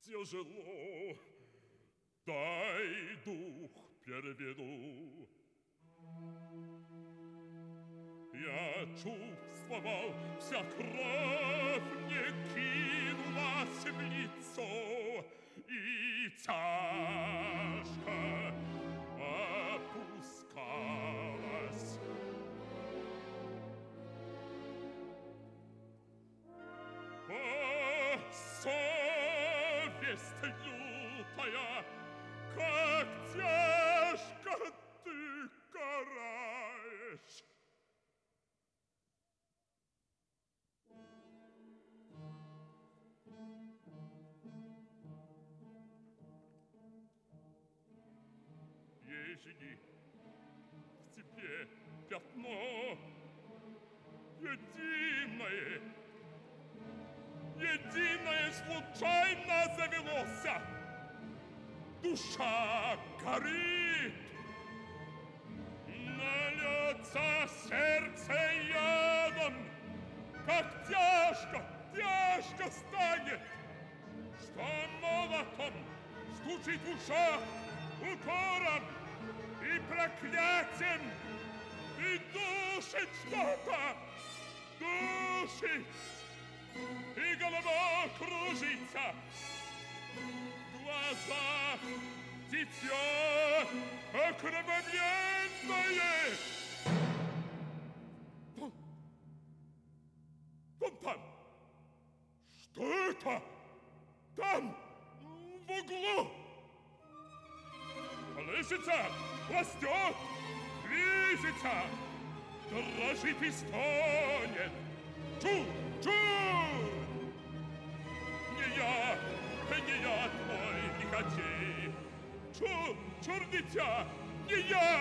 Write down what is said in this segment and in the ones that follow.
тяжело. Дай дух переведу. Я чувствовал, вся кровь мне кинулась в лицо, и тяжко опускалась. О, совесть лютая, как тяжко ты караешь! Ежели в тебе пятно единое случайно завелося, душа горит, нальется сердце ядом, как тяжко станет, что молотом стучит в ушах, укором и проклятием, и душит что-то, душит, и голова кружится, в глазах дитя окровавленное. Вон там! Что это? Там, в углу! Колышется, растет, движется, дрожит и стонет. Чур! Не я твой Лихачей. Чур, дитя, не я!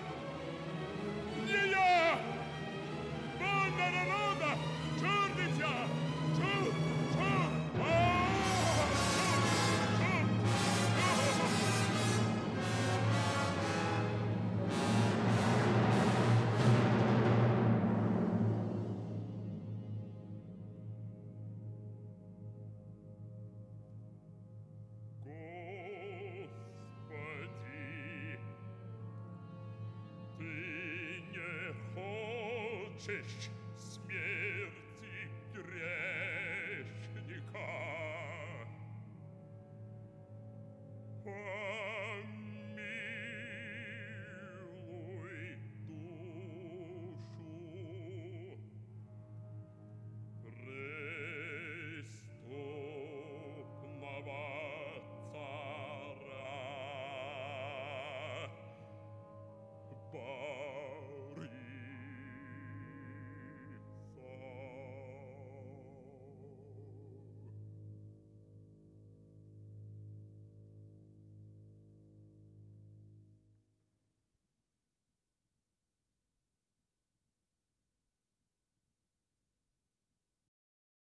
Рода, чур, дитя, чур! Господи, ты не хочешь